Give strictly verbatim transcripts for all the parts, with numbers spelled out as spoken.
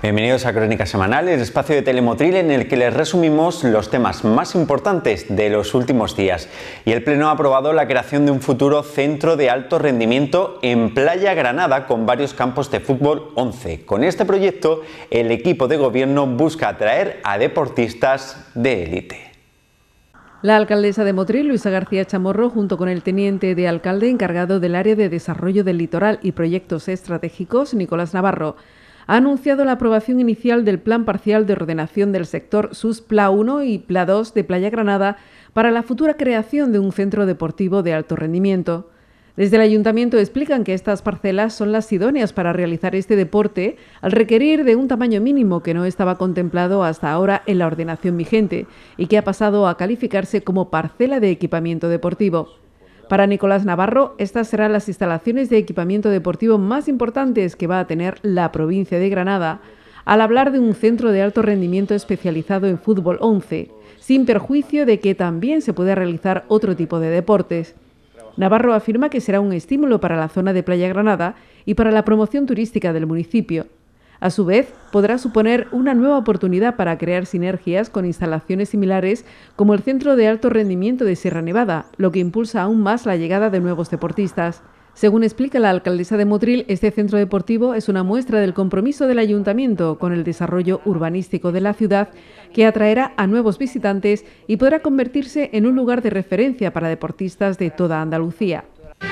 Bienvenidos a Crónica Semanal, el espacio de Telemotril en el que les resumimos los temas más importantes de los últimos días. Y el Pleno ha aprobado la creación de un futuro centro de alto rendimiento en Playa Granada con varios campos de fútbol once. Con este proyecto, el equipo de gobierno busca atraer a deportistas de élite. La alcaldesa de Motril, Luisa García Chamorro, junto con el teniente de alcalde encargado del área de desarrollo del litoral y proyectos estratégicos, Nicolás Navarro, ha anunciado la aprobación inicial del Plan Parcial de Ordenación del Sector S U S Pla uno y Pla dos de Playa Granada para la futura creación de un centro deportivo de alto rendimiento. Desde el Ayuntamiento explican que estas parcelas son las idóneas para realizar este deporte al requerir de un tamaño mínimo que no estaba contemplado hasta ahora en la ordenación vigente y que ha pasado a calificarse como parcela de equipamiento deportivo. Para Nicolás Navarro, estas serán las instalaciones de equipamiento deportivo más importantes que va a tener la provincia de Granada al hablar de un centro de alto rendimiento especializado en fútbol once, sin perjuicio de que también se puede realizar otro tipo de deportes. Navarro afirma que será un estímulo para la zona de Playa Granada y para la promoción turística del municipio. A su vez, podrá suponer una nueva oportunidad para crear sinergias con instalaciones similares como el Centro de Alto Rendimiento de Sierra Nevada, lo que impulsa aún más la llegada de nuevos deportistas. Según explica la alcaldesa de Motril, este centro deportivo es una muestra del compromiso del Ayuntamiento con el desarrollo urbanístico de la ciudad, que atraerá a nuevos visitantes y podrá convertirse en un lugar de referencia para deportistas de toda Andalucía.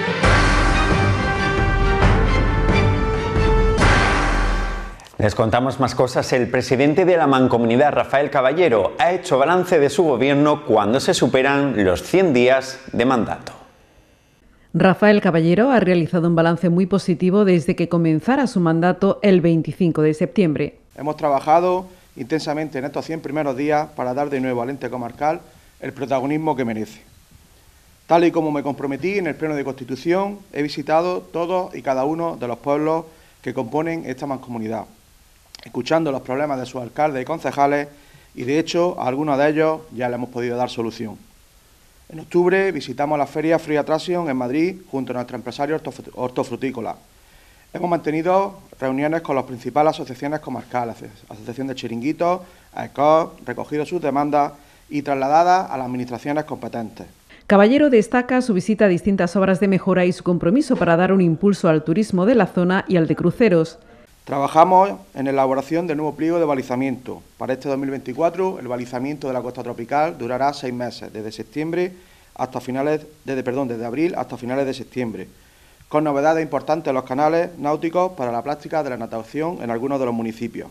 Les contamos más cosas. El presidente de la Mancomunidad, Rafael Caballero, ha hecho balance de su gobierno cuando se superan los cien días de mandato. Rafael Caballero ha realizado un balance muy positivo desde que comenzara su mandato el veinticinco de septiembre. Hemos trabajado intensamente en estos cien primeros días para dar de nuevo al ente comarcal el protagonismo que merece. Tal y como me comprometí en el Pleno de Constitución, he visitado todos y cada uno de los pueblos que componen esta mancomunidad, escuchando los problemas de sus alcaldes y concejales, y de hecho a algunos de ellos ya le hemos podido dar solución. En octubre visitamos la Feria Free Attraction en Madrid junto a nuestro empresario hortofrutícola. Hemos mantenido reuniones con las principales asociaciones comarcales, Asociación de Chiringuitos, AECOP, recogido sus demandas y trasladadas a las administraciones competentes. Caballero destaca su visita a distintas obras de mejora y su compromiso para dar un impulso al turismo de la zona y al de cruceros. Trabajamos en la elaboración del nuevo pliego de balizamiento. Para este dos mil veinticuatro, el balizamiento de la costa tropical durará seis meses, desde septiembre hasta finales, desde, perdón, desde abril hasta finales de septiembre, con novedades importantes en los canales náuticos para la práctica de la natación en algunos de los municipios.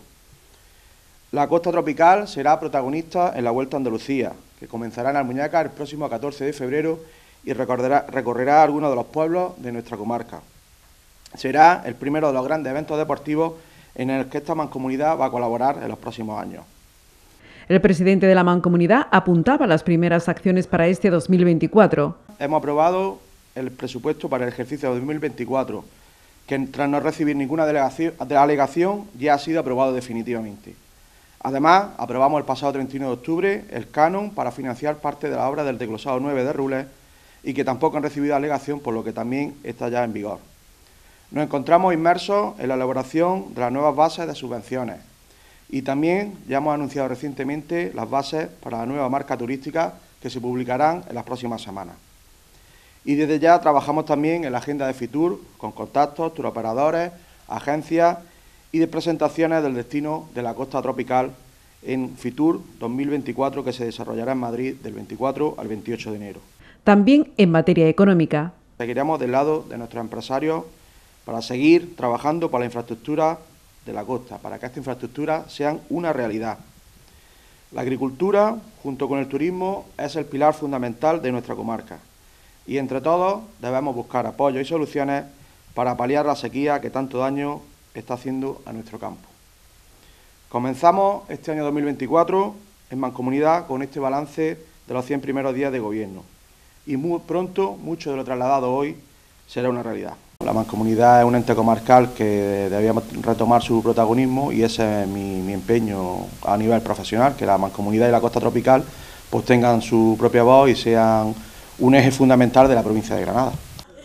La costa tropical será protagonista en la Vuelta a Andalucía, que comenzará en Almuñécar el próximo catorce de febrero y recorrerá, recorrerá algunos de los pueblos de nuestra comarca. Será el primero de los grandes eventos deportivos en el que esta mancomunidad va a colaborar en los próximos años. El presidente de la mancomunidad apuntaba las primeras acciones para este dos mil veinticuatro. Hemos aprobado el presupuesto para el ejercicio dos mil veinticuatro, que tras no recibir ninguna alegación ya ha sido aprobado definitivamente. Además, aprobamos el pasado treinta y uno de octubre el canon para financiar parte de la obra del desglosado nueve de Rules y que tampoco han recibido alegación, por lo que también está ya en vigor. Nos encontramos inmersos en la elaboración de las nuevas bases de subvenciones y también ya hemos anunciado recientemente las bases para la nueva marca turística que se publicarán en las próximas semanas. Y desde ya trabajamos también en la agenda de Fitur con contactos, turoperadores, agencias y de presentaciones del destino de la costa tropical en Fitur dos mil veinticuatro, que se desarrollará en Madrid del veinticuatro al veintiocho de enero. También en materia económica. Seguiremos del lado de nuestros empresarios para seguir trabajando por la infraestructura de la costa, para que esta infraestructura sean una realidad. La agricultura, junto con el turismo, es el pilar fundamental de nuestra comarca y entre todos debemos buscar apoyos y soluciones para paliar la sequía que tanto daño está haciendo a nuestro campo. Comenzamos este año dos mil veinticuatro en mancomunidad con este balance de los cien primeros días de gobierno y muy pronto mucho de lo trasladado hoy será una realidad. La mancomunidad es un ente comarcal que debía retomar su protagonismo y ese es mi, mi empeño a nivel profesional, que la mancomunidad y la costa tropical pues tengan su propia voz y sean un eje fundamental de la provincia de Granada.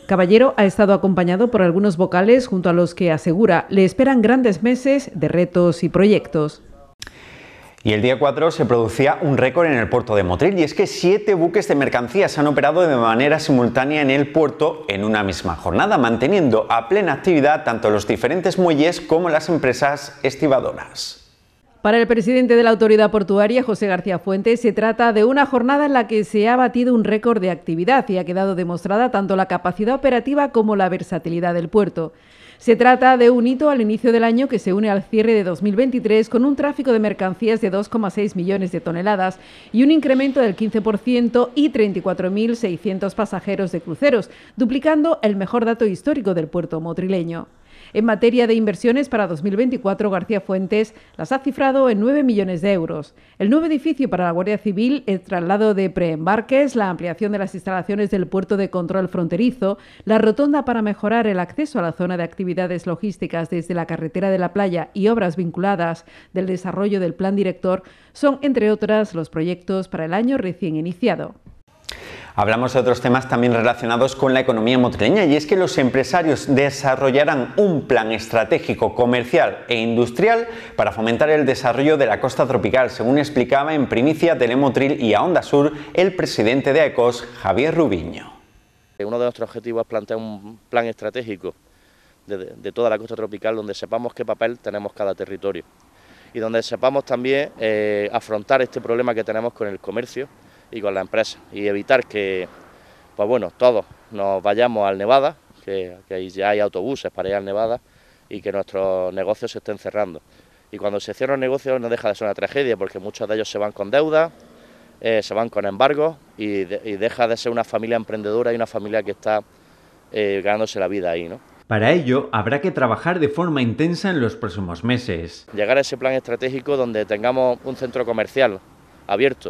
Caballero ha estado acompañado por algunos vocales junto a los que asegura le esperan grandes meses de retos y proyectos. Y el día cuatro se producía un récord en el puerto de Motril, y es que siete buques de mercancías han operado de manera simultánea en el puerto en una misma jornada, manteniendo a plena actividad tanto los diferentes muelles como las empresas estibadoras. Para el presidente de la Autoridad Portuaria, José García Fuentes, se trata de una jornada en la que se ha batido un récord de actividad y ha quedado demostrada tanto la capacidad operativa como la versatilidad del puerto. Se trata de un hito al inicio del año que se une al cierre de dos mil veintitrés con un tráfico de mercancías de dos coma seis millones de toneladas y un incremento del quince por ciento y treinta y cuatro mil seiscientos pasajeros de cruceros, duplicando el mejor dato histórico del puerto motrileño. En materia de inversiones para dos mil veinticuatro, García Fuentes las ha cifrado en nueve millones de euros. El nuevo edificio para la Guardia Civil, el traslado de preembarques, la ampliación de las instalaciones del puerto de control fronterizo, la rotonda para mejorar el acceso a la zona de actividades logísticas desde la carretera de la playa y obras vinculadas del desarrollo del plan director son, entre otras, los proyectos para el año recién iniciado. Hablamos de otros temas también relacionados con la economía motrileña, y es que los empresarios desarrollarán un plan estratégico comercial e industrial para fomentar el desarrollo de la costa tropical, según explicaba en primicia Telemotril y a Onda Sur el presidente de AECOS, Javier Rubiño. Uno de nuestros objetivos es plantear un plan estratégico de, de toda la costa tropical donde sepamos qué papel tenemos cada territorio y donde sepamos también eh, afrontar este problema que tenemos con el comercio y con la empresa, y evitar que, pues bueno, todos nos vayamos al Nevada, que, que ya hay autobuses para ir al Nevada, y que nuestros negocios se estén cerrando. Y cuando se cierran negocios no deja de ser una tragedia, porque muchos de ellos se van con deuda, eh, se van con embargos, y, de, y deja de ser una familia emprendedora y una familia que está eh, ganándose la vida ahí, ¿no? Para ello, habrá que trabajar de forma intensa en los próximos meses. Llegar a ese plan estratégico donde tengamos un centro comercial abierto,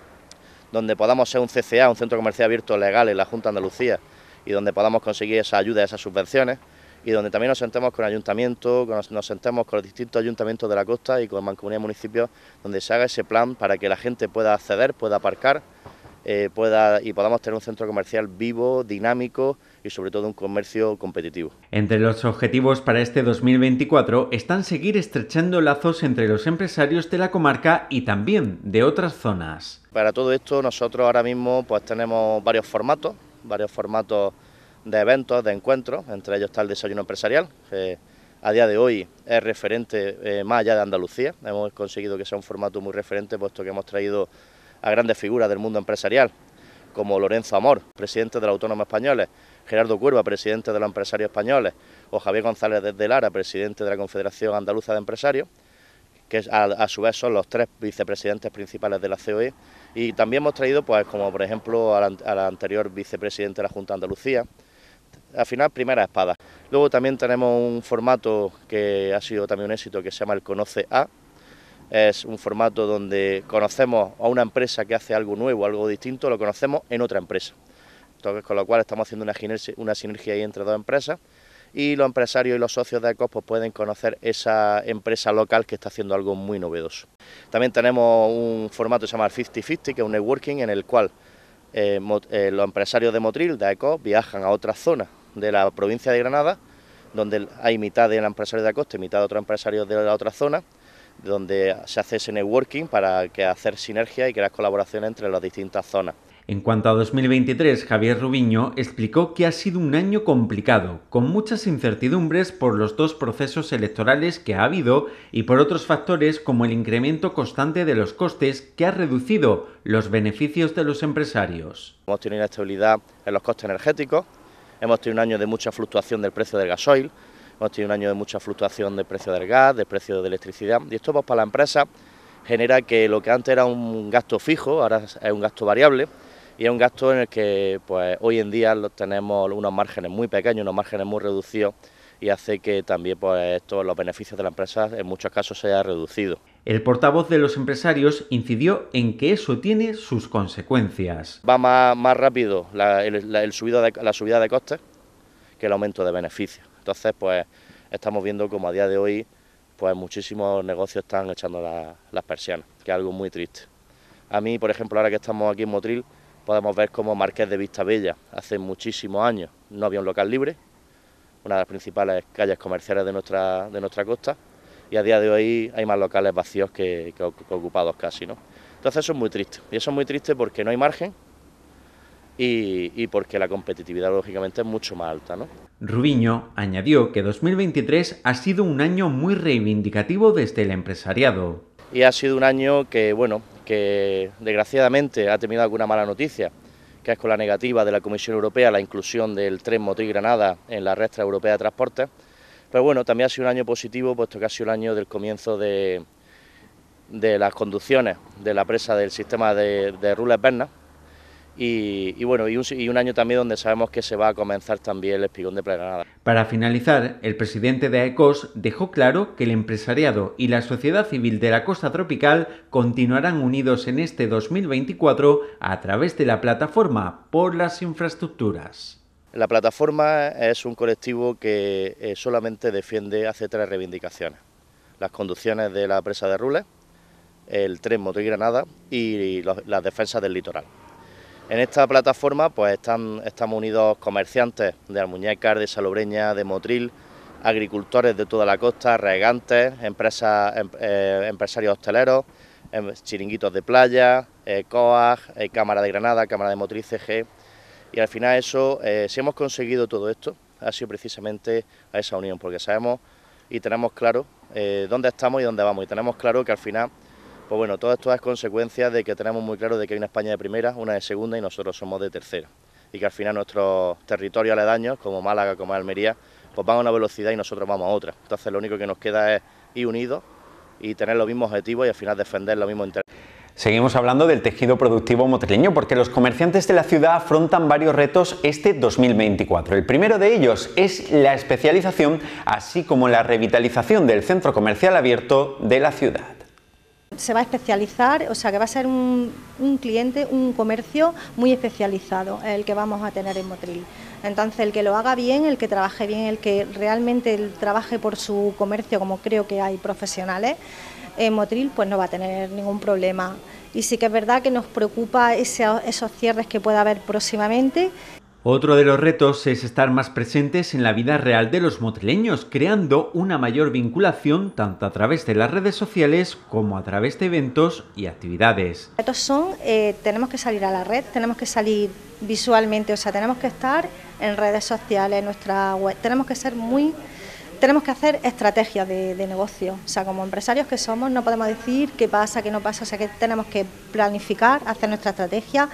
donde podamos ser un C C A, un centro comercial abierto legal en la Junta de Andalucía, y donde podamos conseguir esa ayuda, esas subvenciones, y donde también nos sentemos con ayuntamientos, nos, nos sentemos con los distintos ayuntamientos de la costa y con mancomunidades de municipios, donde se haga ese plan para que la gente pueda acceder, pueda aparcar, eh, pueda y podamos tener un centro comercial vivo, dinámico y sobre todo un comercio competitivo. Entre los objetivos para este dos mil veinticuatro están seguir estrechando lazos entre los empresarios de la comarca y también de otras zonas. Para todo esto nosotros ahora mismo pues tenemos varios formatos, varios formatos de eventos, de encuentros, entre ellos está el desayuno empresarial, que a día de hoy es referente eh, más allá de Andalucía. Hemos conseguido que sea un formato muy referente, puesto que hemos traído a grandes figuras del mundo empresarial, como Lorenzo Amor, presidente de la Autónoma Españoles, Gerardo Cuerva, presidente de los Empresarios Españoles, o Javier González de Lara, presidente de la Confederación Andaluza de Empresarios, que a, a su vez son los tres vicepresidentes principales de la C O E, y también hemos traído, pues, como por ejemplo, al, al anterior vicepresidente de la Junta de Andalucía. Al final, primera espada. Luego también tenemos un formato que ha sido también un éxito, que se llama el Conoce A. Es un formato donde conocemos a una empresa que hace algo nuevo, algo distinto, lo conocemos en otra empresa. Entonces, con lo cual estamos haciendo una, una sinergia ahí entre dos empresas, y los empresarios y los socios de AECOS pues, pueden conocer esa empresa local que está haciendo algo muy novedoso. También tenemos un formato que se llama cincuenta cincuenta, que es un networking en el cual eh, eh, los empresarios de Motril, de AECOS, viajan a otras zonas de la provincia de Granada, donde hay mitad de empresarios de AECOS y mitad de otros empresarios de la otra zona, donde se hace ese networking para que hacer sinergia y crear colaboración entre las distintas zonas. En cuanto a dos mil veintitrés, Javier Rubiño explicó que ha sido un año complicado, con muchas incertidumbres por los dos procesos electorales que ha habido y por otros factores como el incremento constante de los costes que ha reducido los beneficios de los empresarios. Hemos tenido inestabilidad en los costes energéticos, hemos tenido un año de mucha fluctuación del precio del gasoil, hemos tenido un año de mucha fluctuación del precio del gas, del precio de electricidad, y esto pues, para la empresa genera que lo que antes era un gasto fijo, ahora es un gasto variable, y es un gasto en el que pues, hoy en día tenemos unos márgenes muy pequeños, unos márgenes muy reducidos, y hace que también pues, esto, los beneficios de la empresa en muchos casos se haya reducido. El portavoz de los empresarios incidió en que eso tiene sus consecuencias. Va más, más rápido la, el, la, el subida de, la subida de costes que el aumento de beneficios. Entonces, pues estamos viendo como a día de hoy pues muchísimos negocios están echando la, las persianas, que es algo muy triste. A mí, por ejemplo, ahora que estamos aquí en Motril, podemos ver cómo Marqués de Vistabella hace muchísimos años no había un local libre, una de las principales calles comerciales de nuestra, de nuestra costa, y a día de hoy hay más locales vacíos que, que, que ocupados casi, ¿no? Entonces eso es muy triste, y eso es muy triste porque no hay margen y, y porque la competitividad lógicamente es mucho más alta, ¿no? Rubiño añadió que dos mil veintitrés ha sido un año muy reivindicativo desde el empresariado. Y ha sido un año que, bueno, que desgraciadamente ha tenido alguna mala noticia, que es con la negativa de la Comisión Europea la inclusión del tren Motril-Granada en la red europea de transporte. Pero bueno, también ha sido un año positivo, puesto que ha sido el año del comienzo de, de las conducciones de la presa del sistema de, de Rules-Berna. Y, y bueno, y un, y un año también donde sabemos que se va a comenzar también el espigón de Plegranada. Para finalizar, el presidente de AECOS dejó claro que el empresariado y la sociedad civil de la costa tropical continuarán unidos en este dos mil veinticuatro a través de la plataforma por las infraestructuras. La plataforma es un colectivo que eh, solamente defiende, hace tres reivindicaciones: las conducciones de la presa de Rules, el tren Motril-Granada y los, las defensas del litoral. En esta plataforma pues están, estamos unidos comerciantes de Almuñécar, de Salobreña, de Motril, agricultores de toda la costa, regantes, empresas, em, eh, empresarios hosteleros, em, chiringuitos de playa, eh, C O A G, eh, Cámara de Granada, Cámara de Motril, C G. Y al final eso, eh, si hemos conseguido todo esto, ha sido precisamente a esa unión, porque sabemos y tenemos claro eh, dónde estamos y dónde vamos, y tenemos claro que al final, pues bueno, todo esto es consecuencia de que tenemos muy claro de que hay una España de primera, una de segunda y nosotros somos de tercera. Y que al final nuestros territorios aledaños, como Málaga, como Almería, pues van a una velocidad y nosotros vamos a otra. Entonces lo único que nos queda es ir unidos y tener los mismos objetivos y al final defender los mismos intereses. Seguimos hablando del tejido productivo motrileño porque los comerciantes de la ciudad afrontan varios retos este dos mil veinticuatro. El primero de ellos es la especialización, así como la revitalización del centro comercial abierto de la ciudad. Se va a especializar, o sea que va a ser un, un cliente, un comercio muy especializado el que vamos a tener en Motril. Entonces el que lo haga bien, el que trabaje bien, el que realmente trabaje por su comercio, como creo que hay profesionales en Motril, pues no va a tener ningún problema. Y sí que es verdad que nos preocupa ese, esos cierres que pueda haber próximamente. Otro de los retos es estar más presentes en la vida real de los motrileños, creando una mayor vinculación tanto a través de las redes sociales como a través de eventos y actividades. Los retos son, eh, tenemos que salir a la red, tenemos que salir visualmente, o sea, tenemos que estar en redes sociales, en nuestra web, tenemos que ser muy... Tenemos que hacer estrategias de, de negocio, o sea, como empresarios que somos no podemos decir qué pasa, qué no pasa, o sea, que tenemos que planificar, hacer nuestra estrategia.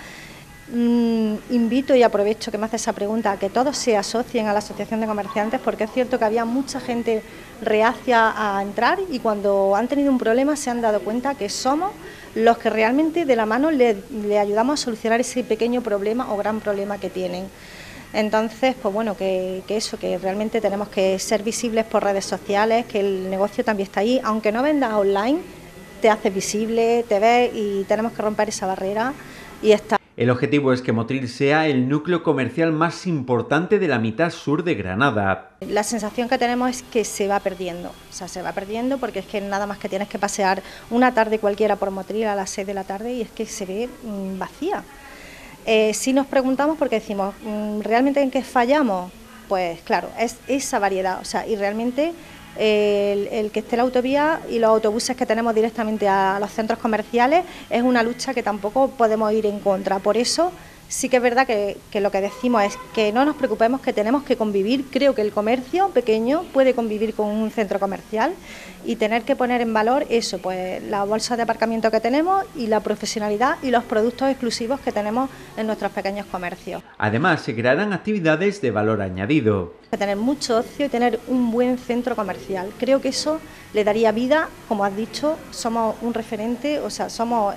Mm, invito y aprovecho que me hace esa pregunta a que todos se asocien a la Asociación de Comerciantes, porque es cierto que había mucha gente reacia a entrar y cuando han tenido un problema se han dado cuenta que somos los que realmente de la mano le, le ayudamos a solucionar ese pequeño problema o gran problema que tienen. Entonces, pues bueno, que, que eso, que realmente tenemos que ser visibles por redes sociales, que el negocio también está ahí, aunque no vendas online, te haces visible, te ves y tenemos que romper esa barrera y estar. El objetivo es que Motril sea el núcleo comercial más importante de la mitad sur de Granada. La sensación que tenemos es que se va perdiendo, o sea, se va perdiendo porque es que nada más que tienes que pasear una tarde cualquiera por Motril a las seis de la tarde y es que se ve mmm, vacía. Eh, si nos preguntamos porque decimos, ¿realmente en qué fallamos? Pues claro, es esa variedad, o sea, y realmente el, el que esté la autovía y los autobuses que tenemos directamente a los centros comerciales es una lucha que tampoco podemos ir en contra. Por eso sí que es verdad que, que lo que decimos es que no nos preocupemos, que tenemos que convivir. Creo que el comercio pequeño puede convivir con un centro comercial y tener que poner en valor eso, pues la bolsa de aparcamiento que tenemos y la profesionalidad y los productos exclusivos que tenemos en nuestros pequeños comercios. Además, se crearán actividades de valor añadido. Tener mucho ocio y tener un buen centro comercial. Creo que eso le daría vida, como has dicho, somos un referente, o sea, somos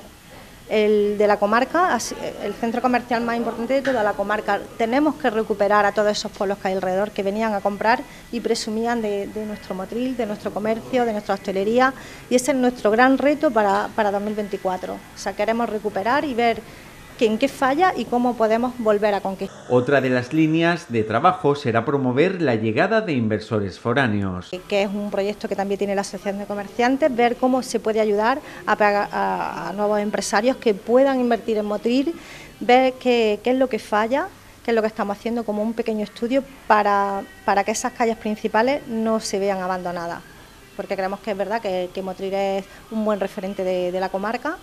el de la comarca, el centro comercial más importante de toda la comarca. Tenemos que recuperar a todos esos pueblos que hay alrededor, que venían a comprar y presumían de, de nuestro Motril, de nuestro comercio, de nuestra hostelería, y ese es nuestro gran reto para, para dos mil veinticuatro. O sea, queremos recuperar y ver que en qué falla y cómo podemos volver a conquistar. Otra de las líneas de trabajo será promover la llegada de inversores foráneos. Que es un proyecto que también tiene la Asociación de Comerciantes, ver cómo se puede ayudar a, a, a nuevos empresarios que puedan invertir en Motril, ver qué, qué es lo que falla, qué es lo que estamos haciendo como un pequeño estudio para, para que esas calles principales no se vean abandonadas. Porque creemos que es verdad que, que Motril es un buen referente de, de la comarca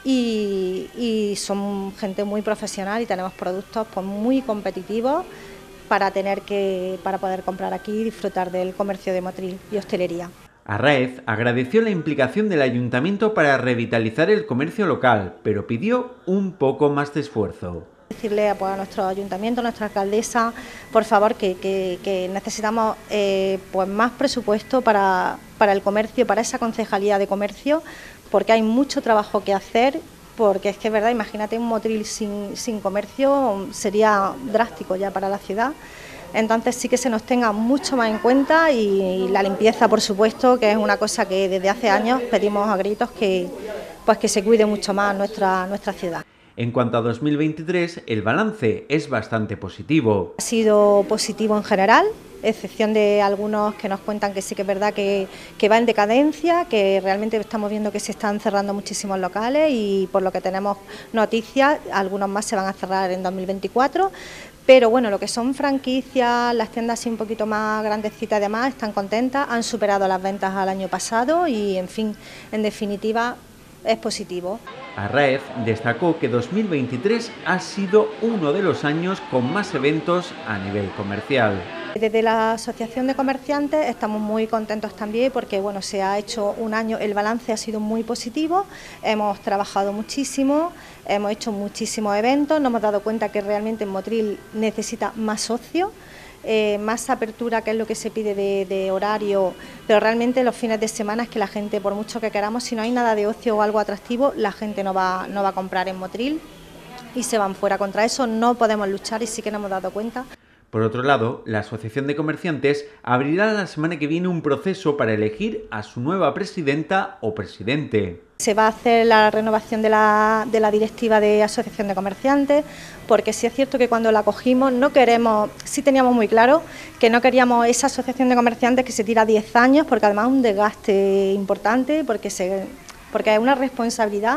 y, y son gente muy profesional y tenemos productos pues, muy competitivos para, tener que, para poder comprar aquí y disfrutar del comercio de Motril y hostelería. Arraez agradeció la implicación del ayuntamiento para revitalizar el comercio local, pero pidió un poco más de esfuerzo. Decirle pues, a nuestro ayuntamiento, a nuestra alcaldesa, por favor, que, que, que necesitamos eh, pues, más presupuesto para, para el comercio, para esa concejalía de comercio, porque hay mucho trabajo que hacer, porque es que es verdad, imagínate un Motril sin, sin comercio, sería drástico ya para la ciudad. Entonces sí que se nos tenga mucho más en cuenta y, y la limpieza, por supuesto, que es una cosa que desde hace años pedimos a gritos que, pues, que se cuide mucho más nuestra, nuestra ciudad. En cuanto a dos mil veintitrés, el balance es bastante positivo. Ha sido positivo en general, excepción de algunos que nos cuentan que sí que es verdad que, que va en decadencia, que realmente estamos viendo que se están cerrando muchísimos locales y por lo que tenemos noticias, algunos más se van a cerrar en dos mil veinticuatro. Pero bueno, lo que son franquicias, las tiendas así un poquito más grandecitas y demás, están contentas, han superado las ventas al año pasado y, en fin, en definitiva, es positivo. Arraez destacó que dos mil veintitrés ha sido uno de los años con más eventos a nivel comercial. Desde la Asociación de Comerciantes estamos muy contentos también porque bueno, se ha hecho un año, el balance ha sido muy positivo, hemos trabajado muchísimo, hemos hecho muchísimos eventos, nos hemos dado cuenta que realmente Motril necesita más socios, eh, más apertura, que es lo que se pide de, de horario, pero realmente los fines de semana es que la gente, por mucho que queramos, si no hay nada de ocio o algo atractivo, la gente no va, no va a comprar en Motril y se van fuera. Contra eso no podemos luchar y sí que nos hemos dado cuenta. Por otro lado, la Asociación de Comerciantes abrirá la semana que viene un proceso para elegir a su nueva presidenta o presidente. Se va a hacer la renovación de la, de la directiva de Asociación de Comerciantes, porque sí es cierto que cuando la cogimos no queremos, sí teníamos muy claro que no queríamos esa Asociación de Comerciantes que se tira diez años, porque además es un desgaste importante, porque, se, porque es una responsabilidad.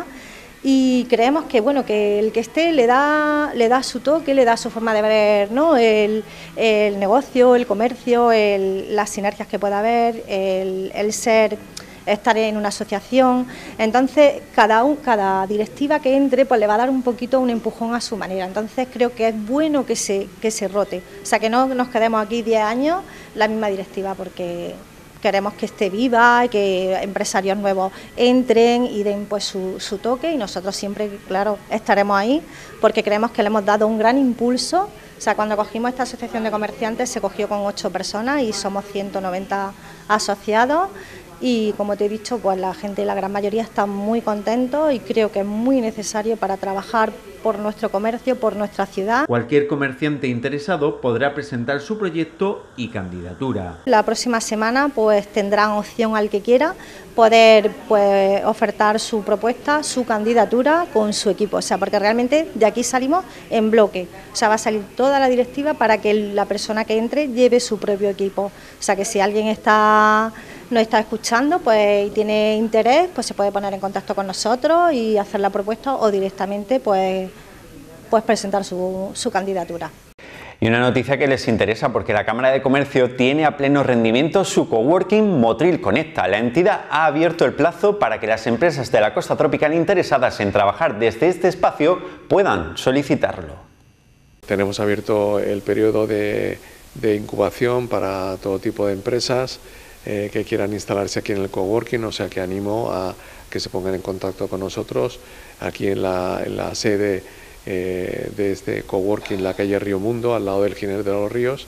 Y creemos que bueno que el que esté le da le da su toque, le da su forma de ver, ¿no? el, el negocio, el comercio, el, las sinergias que pueda haber, el, el ser, estar en una asociación. Entonces cada, un, cada directiva que entre pues le va a dar un poquito un empujón a su manera. Entonces creo que es bueno que se, que se rote, o sea que no nos quedemos aquí diez años la misma directiva, porque queremos que esté viva, que empresarios nuevos entren y den pues su, su toque, y nosotros siempre, claro, estaremos ahí porque creemos que le hemos dado un gran impulso. O sea, cuando cogimos esta asociación de comerciantes se cogió con ocho personas y somos ciento noventa asociados y, como te he dicho, pues la gente, la gran mayoría, está muy contentos y creo que es muy necesario para trabajar por nuestro comercio, por nuestra ciudad. Cualquier comerciante interesado podrá presentar su proyecto y candidatura. La próxima semana pues tendrán opción al que quiera poder pues ofertar su propuesta, su candidatura con su equipo, o sea, porque realmente de aquí salimos en bloque, o sea, va a salir toda la directiva para que la persona que entre lleve su propio equipo, o sea, que si alguien está nos está escuchando pues y tiene interés, pues se puede poner en contacto con nosotros y hacer la propuesta o directamente pues, pues presentar su, su candidatura. Y una noticia que les interesa porque la Cámara de Comercio tiene a pleno rendimiento su coworking Motril Conecta. La entidad ha abierto el plazo para que las empresas de la costa tropical interesadas en trabajar desde este espacio puedan solicitarlo. Tenemos abierto el periodo de, de incubación para todo tipo de empresas eh, que quieran instalarse aquí en el coworking, o sea que animo a que se pongan en contacto con nosotros aquí en la, en la sede Eh, de este coworking, la calle Río Mundo, al lado del Giner de los Ríos,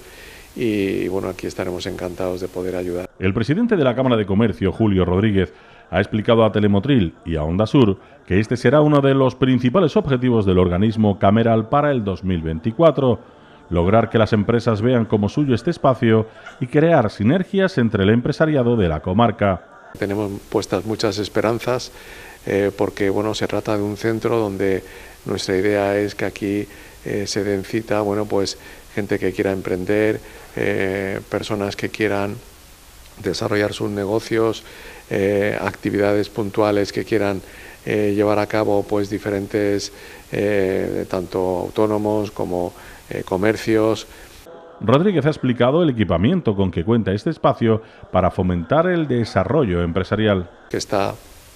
y bueno, aquí estaremos encantados de poder ayudar. El presidente de la Cámara de Comercio, Julio Rodríguez, ha explicado a Telemotril y a Onda Sur que este será uno de los principales objetivos del organismo cameral para el dos mil veinticuatro, lograr que las empresas vean como suyo este espacio y crear sinergias entre el empresariado de la comarca. Tenemos puestas muchas esperanzas eh, porque bueno, se trata de un centro donde nuestra idea es que aquí eh, se den cita, bueno, pues gente que quiera emprender, eh, personas que quieran desarrollar sus negocios, eh, actividades puntuales que quieran eh, llevar a cabo, pues diferentes, eh, tanto autónomos como eh, comercios. Rodríguez ha explicado el equipamiento con que cuenta este espacio para fomentar el desarrollo empresarial. Que está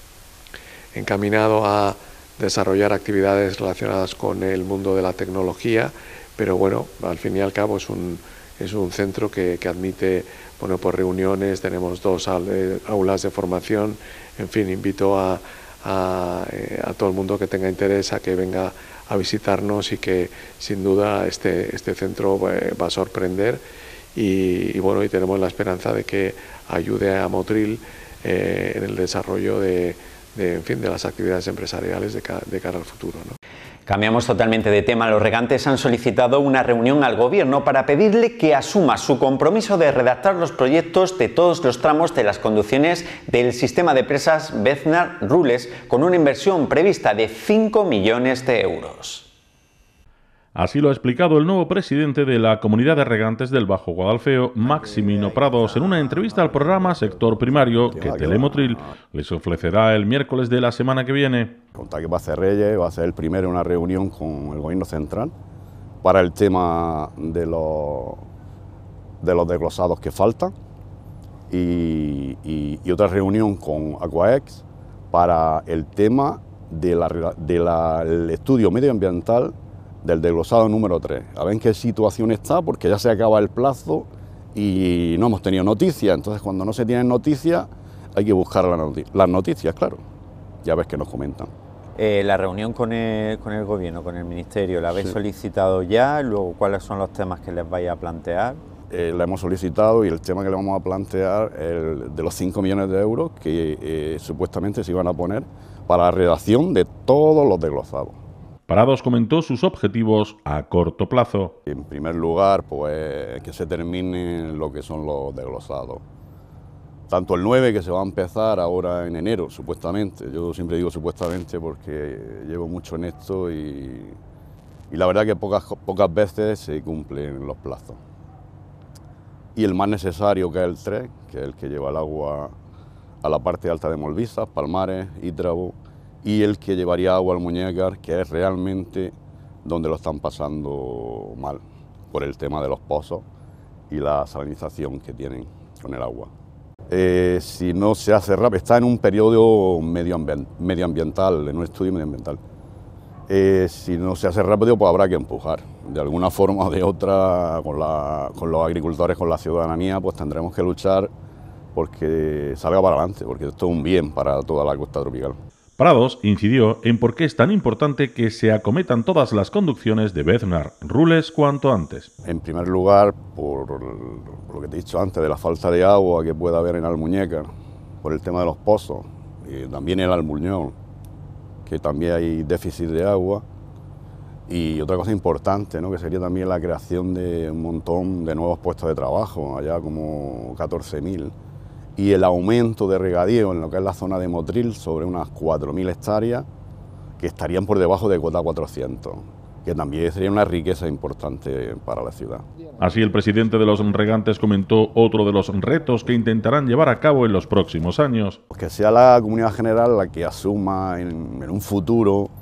encaminado a desarrollar actividades relacionadas con el mundo de la tecnología, pero bueno, al fin y al cabo es un, es un centro que, que admite, bueno, pues reuniones, tenemos dos aulas de formación, en fin, invito a, a, a todo el mundo que tenga interés a que venga a visitarnos y que sin duda este, este centro va a sorprender y, y bueno, y tenemos la esperanza de que ayude a Motril eh, en el desarrollo de, de, en fin, de las actividades empresariales de, ca, de cara al futuro, ¿no? Cambiamos totalmente de tema. Los regantes han solicitado una reunión al Gobierno para pedirle que asuma su compromiso de redactar los proyectos de todos los tramos de las conducciones del sistema de presas Beznar-Rules con una inversión prevista de cinco millones de euros. Así lo ha explicado el nuevo presidente de la Comunidad de Regantes del Bajo Guadalfeo, Maximino Prados, en una entrevista al programa Sector Primario que Telemotril les ofrecerá el miércoles de la semana que viene. Contar que va a ser Reyes, va a ser el primero en una reunión con el Gobierno Central para el tema de los, de los desglosados que faltan y, y, y otra reunión con Aquaex para el tema del de la, el estudio medioambiental del desglosado número tres, a ver en qué situación está, porque ya se acaba el plazo y no hemos tenido noticias. Entonces, cuando no se tienen noticias, hay que buscar la noti las noticias, claro. Ya ves que nos comentan. Eh, la reunión con el, con el Gobierno, con el Ministerio, ¿la habéis sí. solicitado ya? Luego, ¿cuáles son los temas que les vais a plantear? Eh, la hemos solicitado y el tema que le vamos a plantear es el de los cinco millones de euros que eh, supuestamente se iban a poner para la redacción de todos los desglosados. Prados comentó sus objetivos a corto plazo. En primer lugar, pues que se termine lo que son los desglosados. Tanto el nueve, que se va a empezar ahora en enero, supuestamente. Yo siempre digo supuestamente porque llevo mucho en esto y, y la verdad que pocas, pocas veces se cumplen los plazos. Y el más necesario, que es el tres, que es el que lleva el agua a la parte alta de Molvisas, Palmares, Ítrabo, y el que llevaría agua al Muñécar, que es realmente donde lo están pasando mal, por el tema de los pozos y la salinización que tienen con el agua. Eh, si no se hace rápido, está en un periodo medioambiental, en un estudio medioambiental. Eh, si no se hace rápido, pues habrá que empujar. De alguna forma o de otra, con, la, con los agricultores, con la ciudadanía, pues tendremos que luchar porque salga para adelante, porque esto es un bien para toda la costa tropical. Prados incidió en por qué es tan importante que se acometan todas las conducciones de Beznar-Rules cuanto antes. En primer lugar, por, por lo que te he dicho antes, de la falta de agua que puede haber en Almuñécar, por el tema de los pozos, y también el Almuñón, que también hay déficit de agua, y otra cosa importante, ¿no?, que sería también la creación de un montón de nuevos puestos de trabajo, allá como catorce mil. Y el aumento de regadío en lo que es la zona de Motril sobre unas cuatro mil hectáreas que estarían por debajo de cota cuatrocientos, que también sería una riqueza importante para la ciudad. Así, el presidente de los regantes comentó otro de los retos que intentarán llevar a cabo en los próximos años. Que sea la comunidad general la que asuma en, en un futuro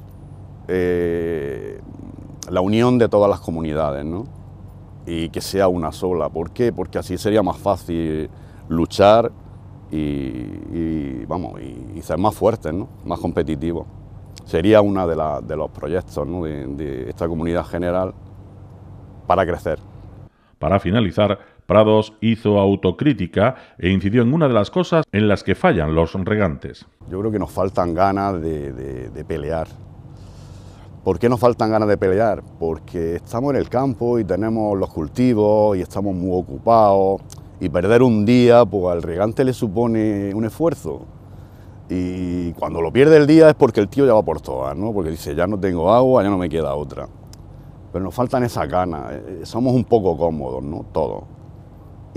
eh, la unión de todas las comunidades, ¿no? Y que sea una sola. ¿Por qué? Porque así sería más fácil luchar y, y, vamos, y, y ser más fuertes, ¿no?, más competitivos. Sería uno de, la, de los proyectos, ¿no?, de, de esta comunidad general para crecer. Para finalizar, Prados hizo autocrítica e incidió en una de las cosas en las que fallan los regantes. Yo creo que nos faltan ganas de, de, de pelear. ¿Por qué nos faltan ganas de pelear? Porque estamos en el campo y tenemos los cultivos y estamos muy ocupados. Y perder un día, pues al regante le supone un esfuerzo. Y cuando lo pierde el día es porque el tío ya va por todas, ¿no? Porque dice, ya no tengo agua, ya no me queda otra. Pero nos faltan esas ganas, eh, somos un poco cómodos, ¿no?, todos.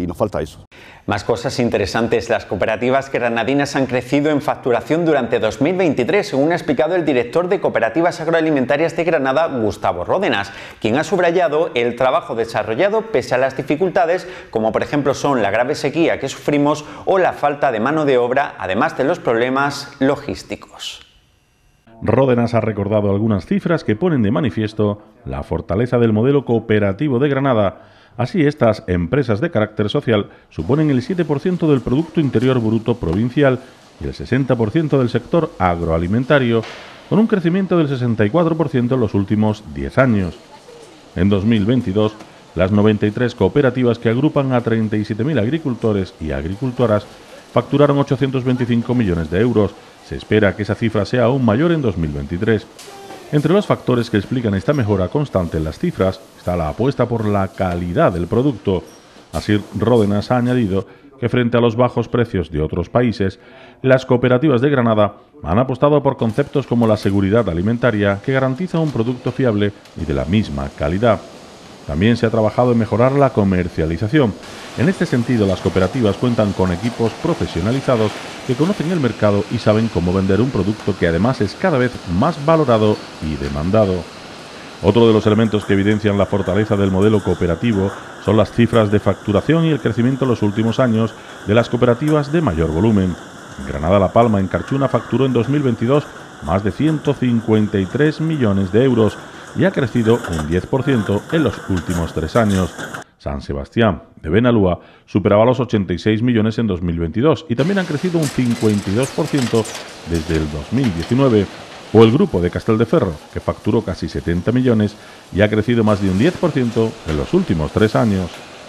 y nos falta eso. Más cosas interesantes. Las cooperativas granadinas han crecido en facturación durante dos mil veintitrés, según ha explicado el director de Cooperativas Agroalimentarias de Granada, Gustavo Ródenas, quien ha subrayado el trabajo desarrollado pese a las dificultades, como por ejemplo son la grave sequía que sufrimos o la falta de mano de obra, además de los problemas logísticos. Ródenas ha recordado algunas cifras que ponen de manifiesto la fortaleza del modelo cooperativo de Granada. Así, estas empresas de carácter social suponen el siete por ciento del Producto Interior Bruto provincial y el sesenta por ciento del sector agroalimentario, con un crecimiento del sesenta y cuatro por ciento en los últimos diez años. En dos mil veintidós, las noventa y tres cooperativas que agrupan a treinta y siete mil agricultores y agricultoras facturaron ochocientos veinticinco millones de euros. Se espera que esa cifra sea aún mayor en dos mil veintitrés. Entre los factores que explican esta mejora constante en las cifras está la apuesta por la calidad del producto. Así, Ródenas ha añadido que frente a los bajos precios de otros países, las cooperativas de Granada han apostado por conceptos como la seguridad alimentaria, que garantiza un producto fiable y de la misma calidad. También se ha trabajado en mejorar la comercialización. En este sentido, las cooperativas cuentan con equipos profesionalizados que conocen el mercado y saben cómo vender un producto que además es cada vez más valorado y demandado. Otro de los elementos que evidencian la fortaleza del modelo cooperativo son las cifras de facturación y el crecimiento en los últimos años de las cooperativas de mayor volumen. Granada-La Palma en Carchuna facturó en dos mil veintidós más de ciento cincuenta y tres millones de euros y ha crecido un diez por ciento en los últimos tres años. San Sebastián de Benalúa superaba los ochenta y seis millones en dos mil veintidós y también han crecido un cincuenta y dos por ciento desde el dos mil diecinueve. O el grupo de Castelldeferro, que facturó casi setenta millones y ha crecido más de un diez por ciento en los últimos tres años.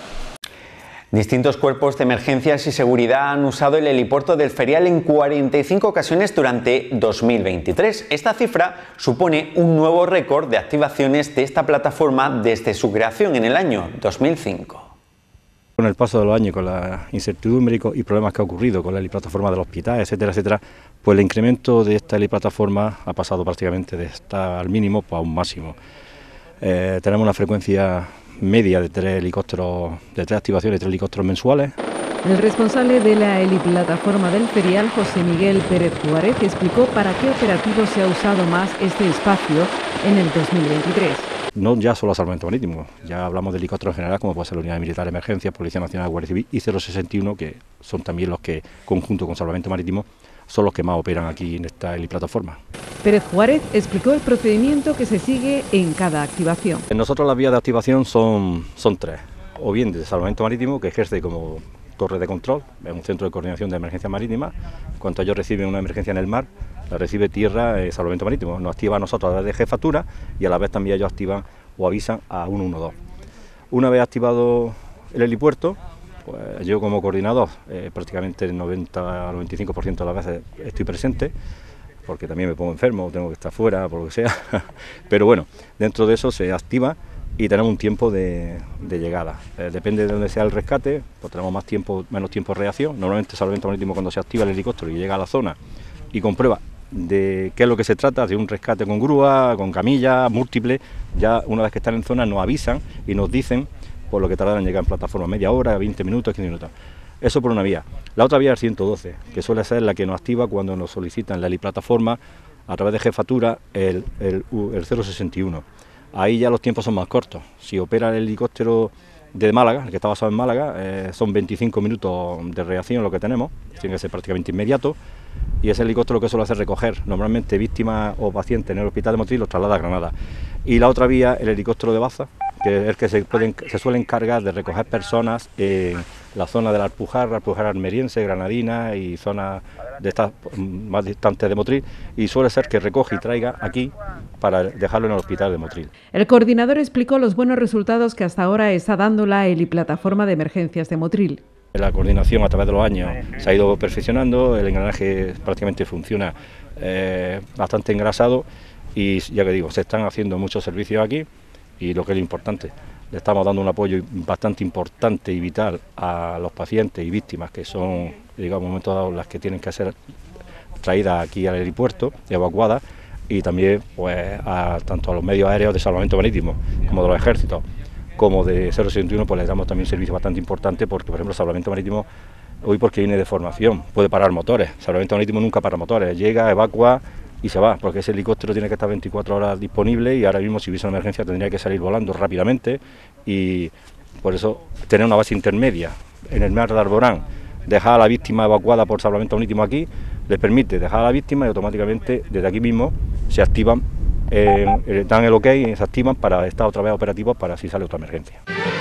Distintos cuerpos de emergencias y seguridad han usado el helipuerto del Ferial en cuarenta y cinco ocasiones durante dos mil veintitrés. Esta cifra supone un nuevo récord de activaciones de esta plataforma desde su creación en el año dos mil cinco. Con el paso de los años, con la incertidumbre y problemas que ha ocurrido con la heliplataforma del hospital, etcétera, etcétera, pues el incremento de esta heliplataforma ha pasado prácticamente de estar al mínimo pues, a un máximo. Eh, tenemos una frecuencia media de tres helicópteros, de tres activaciones, de tres helicópteros mensuales. El responsable de la heliplataforma del Ferial, José Miguel Pérez Juárez, explicó para qué operativo se ha usado más este espacio en el dos mil veintitrés. No ya solo salvamento marítimo, ya hablamos de helicópteros en general, como puede ser la Unidad Militar de Emergencia, Policía Nacional, Guardia Civil y cero sesenta y uno, que son también los que, conjunto con salvamento marítimo, son los que más operan aquí en esta heliplataforma. Pérez Juárez explicó el procedimiento que se sigue en cada activación. Nosotros las vías de activación son, son tres, o bien de salvamento marítimo, que ejerce como torre de control, es un centro de coordinación de emergencias marítimas. Cuando ellos reciben una emergencia en el mar, la recibe tierra, eh, salvamento marítimo, nos activa a nosotros a través de jefatura y a la vez también ellos activan o avisan a ciento doce. Una vez activado el helipuerto, pues yo como coordinador eh, prácticamente el noventa al noventa y cinco por ciento de las veces estoy presente, porque también me pongo enfermo, tengo que estar fuera, por lo que sea, pero bueno, dentro de eso se activa y tenemos un tiempo de, de llegada. Eh, depende de dónde sea el rescate, pues tenemos más tiempo, menos tiempo de reacción. Normalmente salvamento marítimo, cuando se activa el helicóptero y llega a la zona y comprueba de qué es lo que se trata, de un rescate con grúa, con camilla, múltiple, ya una vez que están en zona nos avisan y nos dicen por lo que tardan en llegar en plataforma, media hora, veinte minutos, quince minutos. Eso por una vía. La otra vía es el ciento doce, que suele ser la que nos activa cuando nos solicitan la heliplataforma a través de jefatura el, el, el cero sesenta y uno. Ahí ya los tiempos son más cortos. Si opera el helicóptero de Málaga, el que está basado en Málaga, eh, son veinticinco minutos de reacción lo que tenemos, tiene que ser prácticamente inmediato, y ese helicóptero lo que suele hacer recoger normalmente víctimas o pacientes en el hospital de Motril y los traslada a Granada. Y la otra vía, el helicóptero de Baza, que es el que se, pueden, se suele encargar de recoger personas en la zona de la Alpujarra, Alpujarra Almeriense, Granadina y zonas de estas más distantes de Motril, y suele ser que recoge y traiga aquí para dejarlo en el hospital de Motril. El coordinador explicó los buenos resultados que hasta ahora está dando la heliplataforma de emergencias de Motril. La coordinación a través de los años se ha ido perfeccionando, el engranaje prácticamente funciona eh, bastante engrasado y ya que digo, se están haciendo muchos servicios aquí y lo que es lo importante, le estamos dando un apoyo bastante importante y vital a los pacientes y víctimas que son, digamos, en un momento dado las que tienen que ser traídas aquí al helipuerto, evacuadas, y también pues a, tanto a los medios aéreos de salvamento marítimo como de los ejércitos, como de cero sesenta y uno, pues le damos también un servicio bastante importante, porque por ejemplo el salvamento marítimo hoy, porque viene de formación, puede parar motores. El salvamento marítimo nunca para motores, llega, evacua y se va, porque ese helicóptero tiene que estar veinticuatro horas disponible y ahora mismo si hubiese una emergencia tendría que salir volando rápidamente, y por eso tener una base intermedia en el mar de Alborán, dejar a la víctima evacuada por salvamento marítimo aquí, les permite dejar a la víctima y automáticamente desde aquí mismo se activan, eh, dan el ok y se activan para estar otra vez operativos para si sale otra emergencia.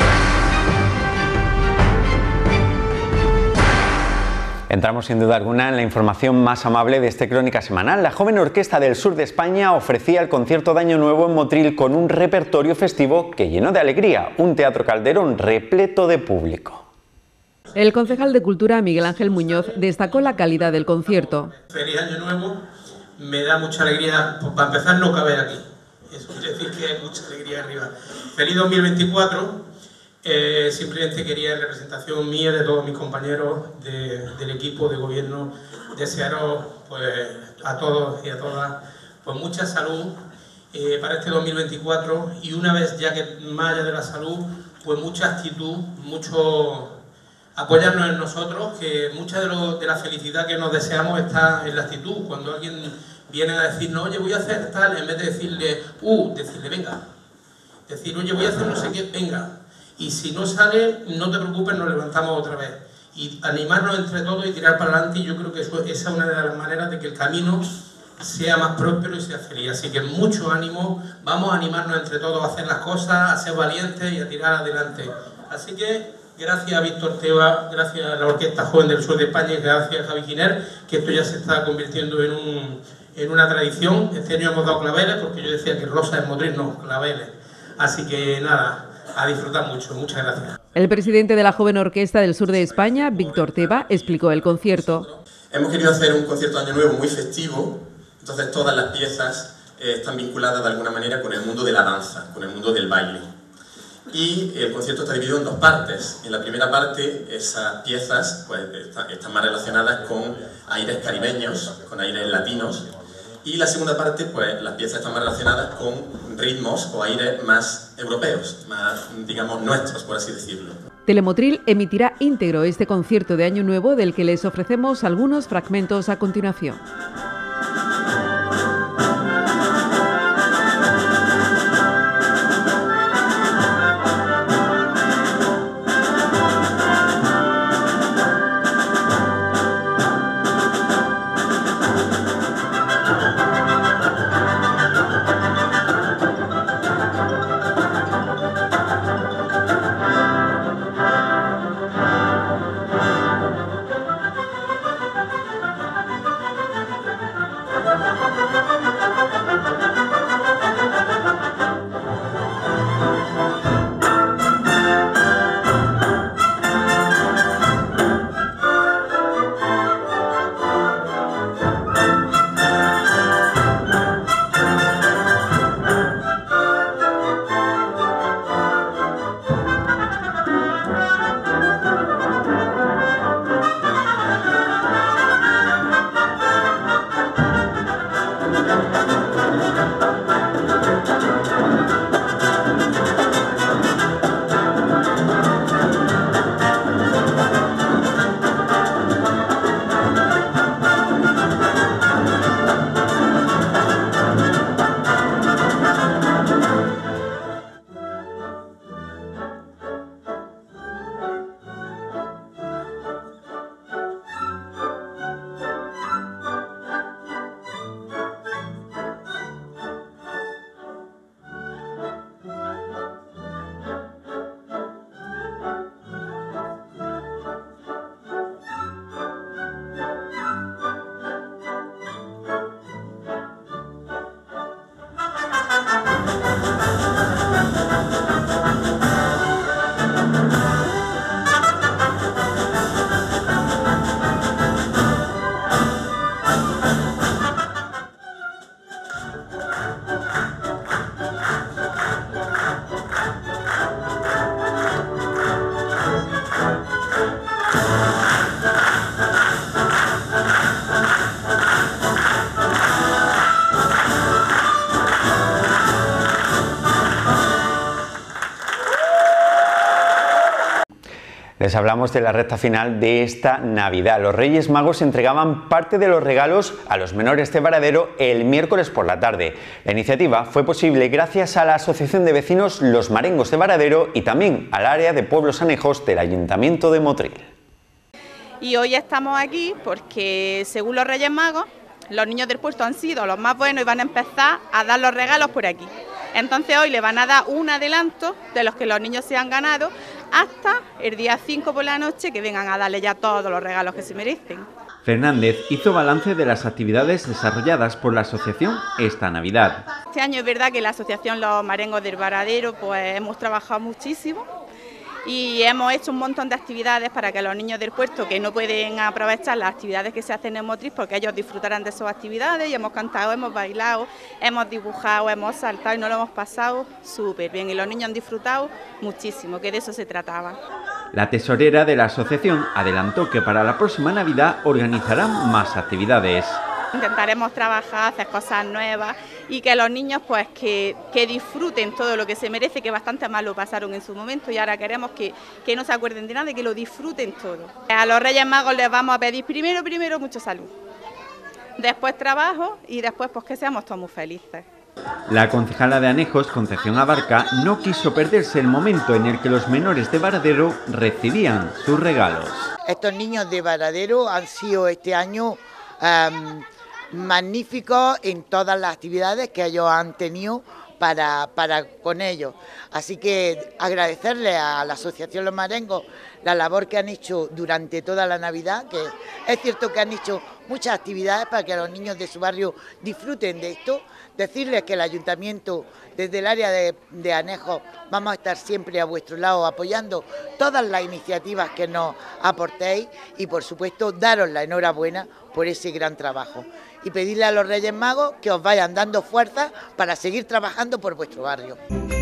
Entramos sin duda alguna en la información más amable de este Crónica Semanal. La joven orquesta del sur de España ofrecía el concierto de Año Nuevo en Motril con un repertorio festivo que llenó de alegría, un Teatro Calderón repleto de público. El concejal de Cultura, Miguel Ángel Muñoz, destacó la calidad del concierto. Feliz Año Nuevo, me da mucha alegría, pues para empezar no caber aquí, eso quiere decir que hay mucha alegría arriba. Feliz dos mil veinticuatro. Eh, simplemente quería, en representación mía, de todos mis compañeros de, del equipo de gobierno, desearos pues, a todos y a todas pues, mucha salud eh, para este dos mil veinticuatro, y una vez ya que más allá de la salud, pues mucha actitud, mucho apoyarnos en nosotros, que mucha de, lo, de la felicidad que nos deseamos está en la actitud. Cuando alguien viene a decirnos, oye, voy a hacer tal, en vez de decirle, uh, decirle, venga, decir, oye, voy a hacer no sé qué, venga. Y si no sale, no te preocupes, nos levantamos otra vez. Y animarnos entre todos y tirar para adelante, y yo creo que eso, esa es una de las maneras de que el camino sea más próspero y sea feliz. Así que mucho ánimo, vamos a animarnos entre todos a hacer las cosas, a ser valientes y a tirar adelante. Así que gracias a Víctor Teba, gracias a la Orquesta Joven del Sur de España y gracias a Javi Giner, que esto ya se está convirtiendo en, un, en una tradición. Este año hemos dado claveles, porque yo decía que rosa es Motril, no, claveles. Así que nada, a disfrutar mucho. Muchas gracias. El presidente de la Joven Orquesta del Sur de España, Víctor Teba, explicó el concierto. Hemos querido hacer un concierto de Año Nuevo muy festivo, entonces todas las piezas eh, están vinculadas de alguna manera con el mundo de la danza, con el mundo del baile. Y el concierto está dividido en dos partes. En la primera parte, esas piezas pues, están, están más relacionadas con aires caribeños, con aires latinos. Y la segunda parte, pues las piezas están más relacionadas con ritmos o aires más europeos, más, digamos, nuestros, por así decirlo. Telemotril emitirá íntegro este concierto de Año Nuevo, del que les ofrecemos algunos fragmentos a continuación. Les hablamos de la recta final de esta Navidad. Los Reyes Magos entregaban parte de los regalos a los menores de Varadero el miércoles por la tarde. La iniciativa fue posible gracias a la Asociación de Vecinos Los Marengos de Varadero y también al área de pueblos anejos del Ayuntamiento de Motril. Y hoy estamos aquí porque, según los Reyes Magos, los niños del puerto han sido los más buenos y van a empezar a dar los regalos por aquí. Entonces hoy le van a dar un adelanto de los que los niños se han ganado hasta el día cinco por la noche, que vengan a darle ya todos los regalos que se merecen. Fernández hizo balance de las actividades desarrolladas por la asociación esta Navidad. Este año es verdad que la asociación Los Marengos del Varadero pues hemos trabajado muchísimo y hemos hecho un montón de actividades para que los niños del puerto que no pueden aprovechar las actividades que se hacen en Motril, porque ellos disfrutarán de esas actividades, y hemos cantado, hemos bailado, hemos dibujado, hemos saltado y nos lo hemos pasado súper bien y los niños han disfrutado muchísimo, que de eso se trataba. La tesorera de la asociación adelantó que para la próxima Navidad organizarán más actividades. Intentaremos trabajar, hacer cosas nuevas y que los niños pues que, que disfruten todo lo que se merece, que bastante mal lo pasaron en su momento y ahora queremos que, que no se acuerden de nada y que lo disfruten todo. A los Reyes Magos les vamos a pedir primero, primero mucha salud, después trabajo y después pues que seamos todos muy felices. La concejala de Anejos, Concepción Abarca, no quiso perderse el momento en el que los menores de Varadero recibían sus regalos. Estos niños de Varadero han sido este año um, magníficos en todas las actividades que ellos han tenido para, para con ellos. Así que agradecerle a la Asociación Los Marengos la labor que han hecho durante toda la Navidad, que es cierto que han hecho muchas actividades para que los niños de su barrio disfruten de esto. Decirles que el Ayuntamiento, desde el área de, de Anejos, vamos a estar siempre a vuestro lado apoyando todas las iniciativas que nos aportéis y, por supuesto, daros la enhorabuena por ese gran trabajo. Y pedirle a los Reyes Magos que os vayan dando fuerza para seguir trabajando por vuestro barrio.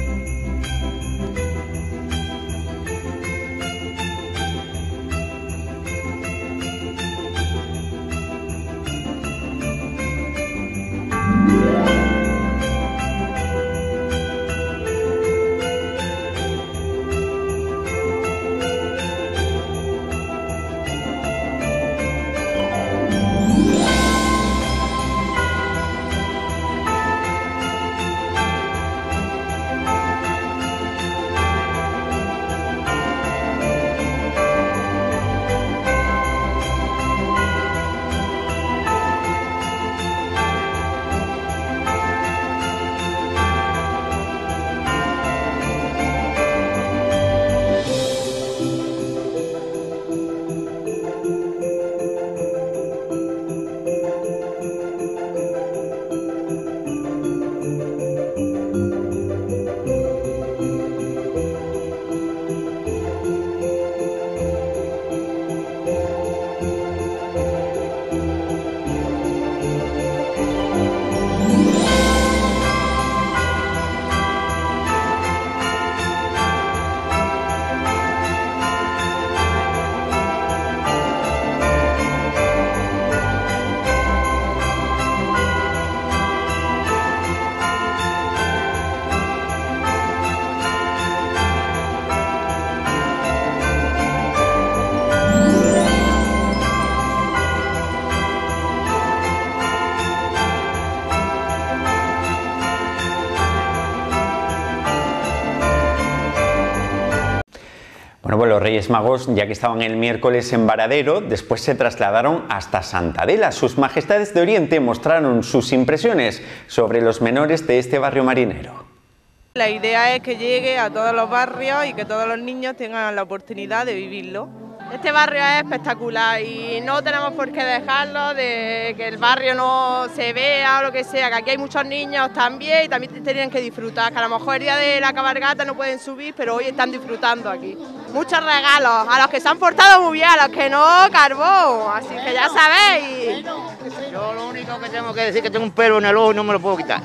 Bueno, pues los Reyes Magos, ya que estaban el miércoles en Varadero, después se trasladaron hasta Santa Adela. Sus Majestades de Oriente mostraron sus impresiones sobre los menores de este barrio marinero. La idea es que llegue a todos los barrios y que todos los niños tengan la oportunidad de vivirlo. Este barrio es espectacular y no tenemos por qué dejarlo, de que el barrio no se vea o lo que sea, que aquí hay muchos niños también y también tienen que disfrutar, que a lo mejor el día de la cabalgata no pueden subir, pero hoy están disfrutando aquí. Muchos regalos, a los que se han portado muy bien, a los que no, carbón, así que ya sabéis. Yo lo único que tengo que decir es que tengo un pelo en el ojo y no me lo puedo quitar.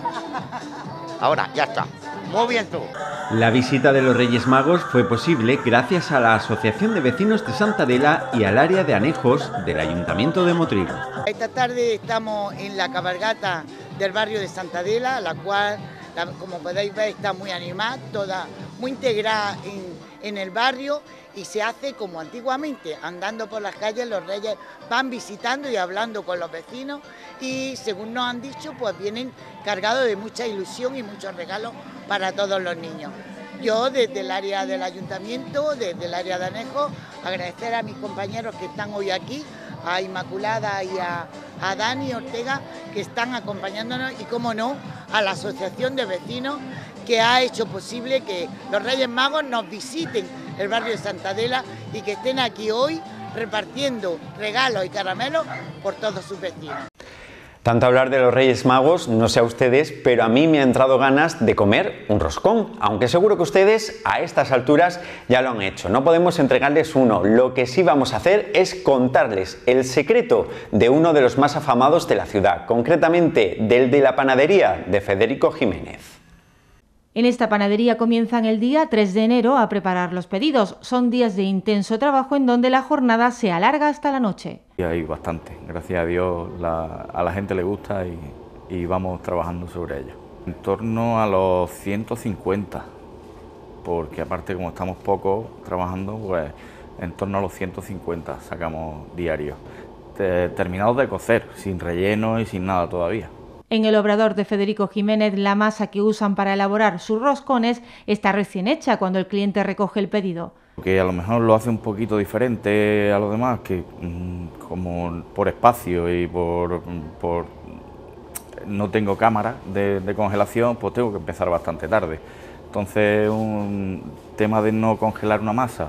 Ahora, ya está. Muy bien tú. La visita de los Reyes Magos fue posible gracias a la Asociación de Vecinos de Santa Adela y al área de anejos del Ayuntamiento de Motril. Esta tarde estamos en la cabalgata del barrio de Santa Adela, la cual, como podéis ver, está muy animada, toda muy integrada en, en el barrio y se hace como antiguamente, andando por las calles, los reyes van visitando y hablando con los vecinos y según nos han dicho, pues vienen cargados de mucha ilusión y muchos regalos para todos los niños. Yo desde el área del ayuntamiento, desde el área de Anejo, agradecer a mis compañeros que están hoy aquí, a Inmaculada y a, a Dani Ortega, que están acompañándonos y, como no, a la Asociación de Vecinos, que ha hecho posible que los Reyes Magos nos visiten el barrio de Santa Adela y que estén aquí hoy repartiendo regalos y caramelos por todos sus vecinos. Tanto hablar de los Reyes Magos, no sé a ustedes, pero a mí me ha entrado ganas de comer un roscón, aunque seguro que ustedes a estas alturas ya lo han hecho. No podemos entregarles uno, lo que sí vamos a hacer es contarles el secreto de uno de los más afamados de la ciudad, concretamente del de la panadería de Federico Jiménez. En esta panadería comienzan el día tres de enero a preparar los pedidos. Son días de intenso trabajo en donde la jornada se alarga hasta la noche. Y hay bastante, gracias a Dios la, a la gente le gusta y, y vamos trabajando sobre ello. En torno a los ciento cincuenta, porque aparte como estamos pocos trabajando, pues en torno a los ciento cincuenta sacamos diarios. Terminados de cocer, sin relleno y sin nada todavía. En el obrador de Federico Jiménez, la masa que usan para elaborar sus roscones está recién hecha cuando el cliente recoge el pedido. Que a lo mejor lo hace un poquito diferente a los demás, que como por espacio y por, por no tengo cámara de, de congelación, pues tengo que empezar bastante tarde. Entonces, un tema de no congelar una masa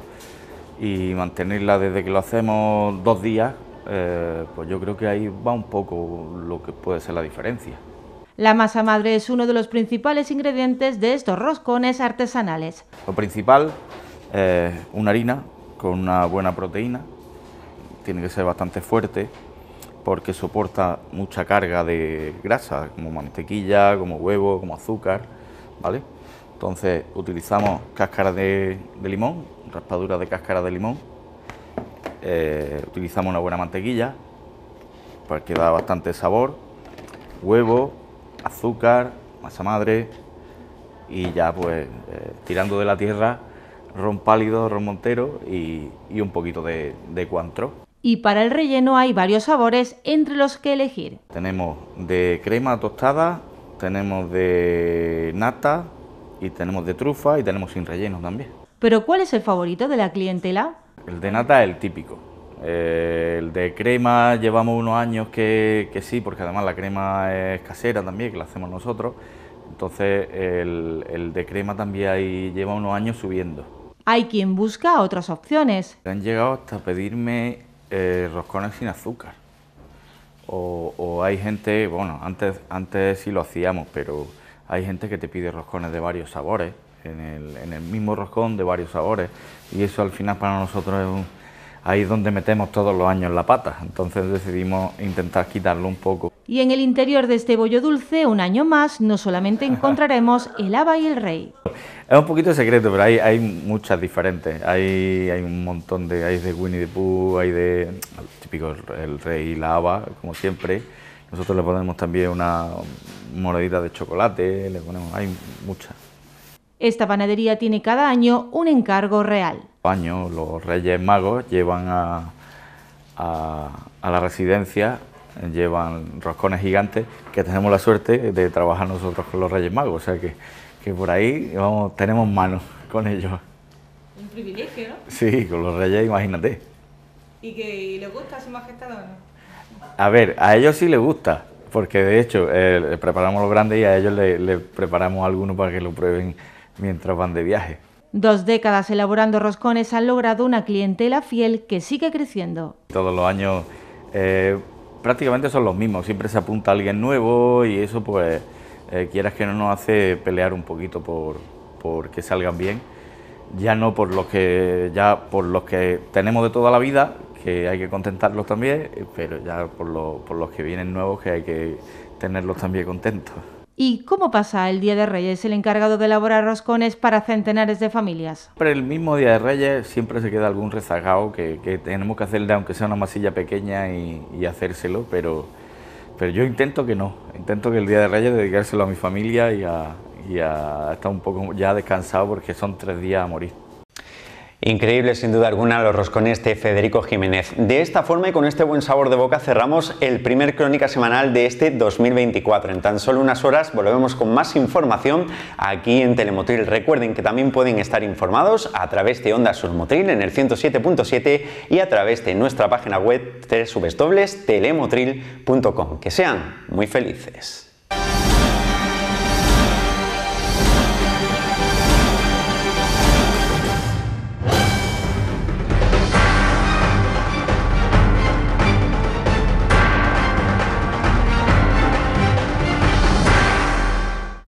y mantenerla desde que lo hacemos dos días, Eh, pues yo creo que ahí va un poco lo que puede ser la diferencia. La masa madre es uno de los principales ingredientes de estos roscones artesanales. Lo principal es eh, una harina con una buena proteína, tiene que ser bastante fuerte porque soporta mucha carga de grasa, como mantequilla, como huevo, como azúcar, ¿vale? Entonces utilizamos cáscara de, de limón, raspadura de cáscara de limón. Eh, utilizamos una buena mantequilla para que da bastante sabor, huevo, azúcar, masa madre y ya pues eh, tirando de la tierra ron pálido, ron montero y, y un poquito de, de Cointreau. Y para el relleno hay varios sabores entre los que elegir. Tenemos de crema tostada, tenemos de nata y tenemos de trufa y tenemos sin relleno también. ¿Pero cuál es el favorito de la clientela? El de nata es el típico. Eh, el de crema llevamos unos años que, que sí, porque además la crema es casera también, que la hacemos nosotros. Entonces el, el de crema también ahí lleva unos años subiendo. Hay quien busca otras opciones. Han llegado hasta pedirme eh, roscones sin azúcar. O, o hay gente, bueno, antes, antes sí lo hacíamos, pero hay gente que te pide roscones de varios sabores. En el, en el mismo roscón de varios sabores y eso al final para nosotros es un, ahí es donde metemos todos los años la pata, entonces decidimos intentar quitarlo un poco. Y en el interior de este bollo dulce, un año más, no solamente encontraremos el haba y el rey. Es un poquito secreto, pero hay, hay muchas diferentes, hay, hay un montón de, hay de Winnie the Pooh, hay de, el típico el rey y la haba, como siempre. Nosotros le ponemos también una monedita de chocolate, le ponemos, hay muchas. Esta panadería tiene cada año un encargo real. Año, los Reyes Magos llevan a, a, a la residencia, llevan roscones gigantes, que tenemos la suerte de trabajar nosotros con los Reyes Magos, o sea que, que por ahí vamos, tenemos manos con ellos. Un privilegio, ¿no? Sí, con los Reyes, imagínate. ¿Y que les gusta a su majestad o no? A ver, a ellos sí les gusta, porque de hecho eh, preparamos los grandes y a ellos les le preparamos algunos para que lo prueben mientras van de viaje. Dos décadas elaborando roscones han logrado una clientela fiel que sigue creciendo. Todos los años eh, prácticamente son los mismos, siempre se apunta alguien nuevo y eso pues eh, quieras que no nos hace pelear un poquito por, por que salgan bien, ya no por los que ya por los que tenemos de toda la vida, que hay que contentarlos también, pero ya por, lo, por los que vienen nuevos que hay que tenerlos también contentos. ¿Y cómo pasa el Día de Reyes el encargado de elaborar roscones para centenares de familias? Pero el mismo Día de Reyes siempre se queda algún rezagado que, que tenemos que hacerle, aunque sea una masilla pequeña y, y hacérselo, pero, pero yo intento que no, intento que el Día de Reyes dedicárselo a mi familia y a, y a estar un poco ya descansado porque son tres días a morir. Increíble sin duda alguna los roscones de Federico Jiménez. De esta forma y con este buen sabor de boca cerramos el primer Crónica Semanal de este dos mil veinticuatro. En tan solo unas horas volvemos con más información aquí en Telemotril. Recuerden que también pueden estar informados a través de Onda Sur Motril en el ciento siete punto siete y a través de nuestra página web doble u doble u doble u punto telemotril punto com. Que sean muy felices.